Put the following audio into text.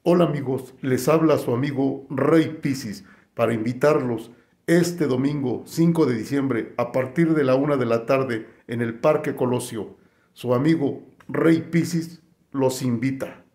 Hola amigos, les habla su amigo Rey Pisis para invitarlos este domingo 5 de diciembre a partir de la 1 de la tarde en el Parque Colosio. Su amigo Rey Pisis los invita.